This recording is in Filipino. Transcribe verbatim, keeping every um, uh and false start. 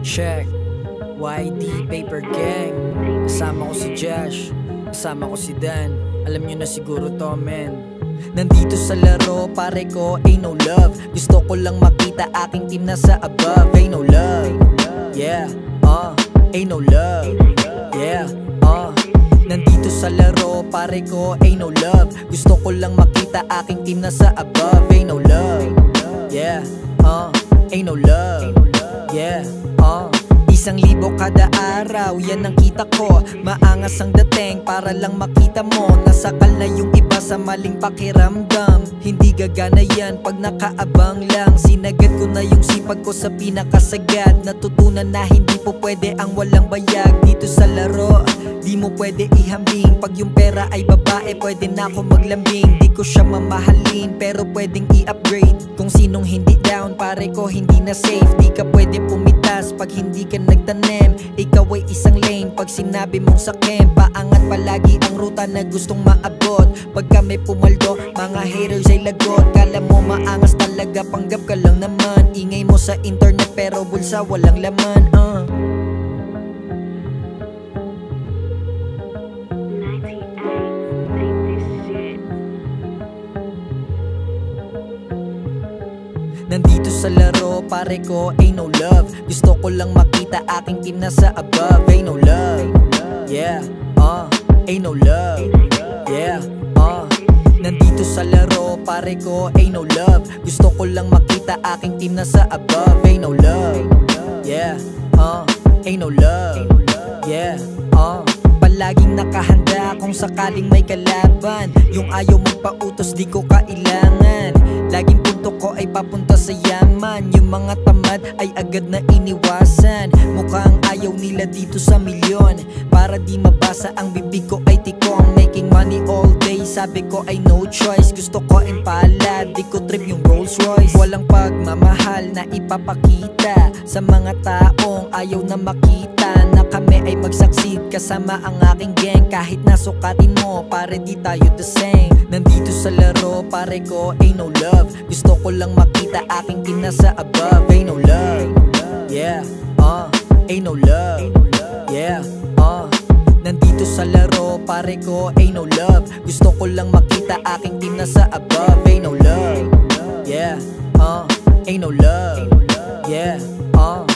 Check Y D Paper Gang. Kasama ko si Josh, kasama ko si Dan. Alam nyo na siguro to, men. Nandito sa laro, pare ko, ain't no love. Gusto ko lang makita aking team na sa above. Ain't no love, yeah, uh, ain't no love, yeah, uh. Nandito sa laro, pare ko, ain't no love. Gusto ko lang makita aking team na sa above. Ain't no love, yeah, uh, ain't no love, yeah, uh. Isang libo kada araw, yan ang kita ko. Maangas ang dating para lang makita mo. Nasakal na yung iba sa maling pakiramdam. Hindi gagana yan pag nakaabang lang. Sinagad ko na yung sipag ko sa pinakasagad. Natutunan na hindi po pwede ang walang bayag. Dito sa laro, di mo pwede ihambing. Pag yung pera ay babae, pwede na ako maglambing. Di ko siya mamahalin, pero pwedeng i-upgrade. Kung sinong hindi down, pare ko hindi na safe. Di ka pwede pumitas pag hindi ka nagtanim. Ikaw ay isang lane pag sinabi mong sakim. Paangat palagi ang ruta na gustong maabot. Pag kami pumaldo, mga haters ay lagot. Kala mo maangas talaga, panggap ka lang naman. Ingay mo sa internet pero bulsa walang laman, uh. Nandito sa laro, pare ko, ain't no love. Gusto ko lang makita aking team na sa above. Ain't no love, yeah, uh, ain't no love, yeah, uh. Nandito sa laro, pare ko, ain't no love. Gusto ko lang makita aking team na sa above. Ain't no love, yeah, uh, ain't no love, yeah, uh. Palaging nakahanda kung sakaling may kalaban. Yung ayaw magpautos di ko kailangan. Laging punto ko ay papunta sa yaman. Yung mga tamad ay agad na iniwasan. Mukhang ayaw nila dito sa milyon. Para di mabasa ang bibig ko ay tikong. Making money all day, sabi ko ay no choice. Gusto ko impala, di ko trip yung Rolls Royce. Walang pagmamahal na ipapakita sa mga taong ayaw na makita na kami ay mag-succeed kasama ang aking gang. Kahit nasukatin mo, pare di tayo the same. Nandito sa laro, pare ko, ain't no love. Gusto ko lang makita aking team na sa above. Ain't no love, yeah, uh, ain't no love, yeah, uh. Nandito sa laro, pare ko, ain't no love. Gusto ko lang makita aking team na sa above. Ain't no love, yeah, uh, ain't no love, yeah, uh.